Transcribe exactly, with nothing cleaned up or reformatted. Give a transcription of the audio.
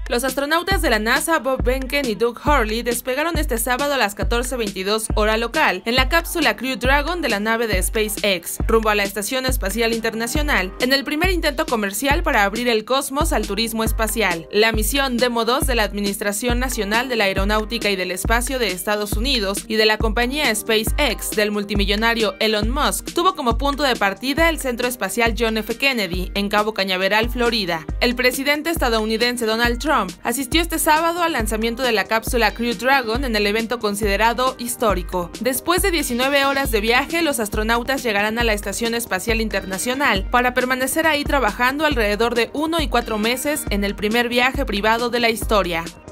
Los astronautas de la NASA, Bob Behnken y Doug Hurley, despegaron este sábado a las catorce veintidós hora local en la cápsula Crew Dragon de la nave de SpaceX, rumbo a la Estación Espacial Internacional, en el primer intento comercial para abrir el cosmos al turismo espacial. La misión Demo dos de la Administración Nacional de la Aeronáutica y del Espacio de Estados Unidos y de la compañía SpaceX del multimillonario Elon Musk tuvo como punto de partida el Centro Espacial John F. Kennedy, en Cabo Cañaveral, Florida. El presidente estadounidense Donald Trump asistió este sábado al lanzamiento de la cápsula Crew Dragon en el evento considerado histórico. Después de diecinueve horas de viaje, los astronautas llegarán a la Estación Espacial Internacional para permanecer ahí trabajando alrededor de uno y cuatro meses en el primer viaje privado de la historia.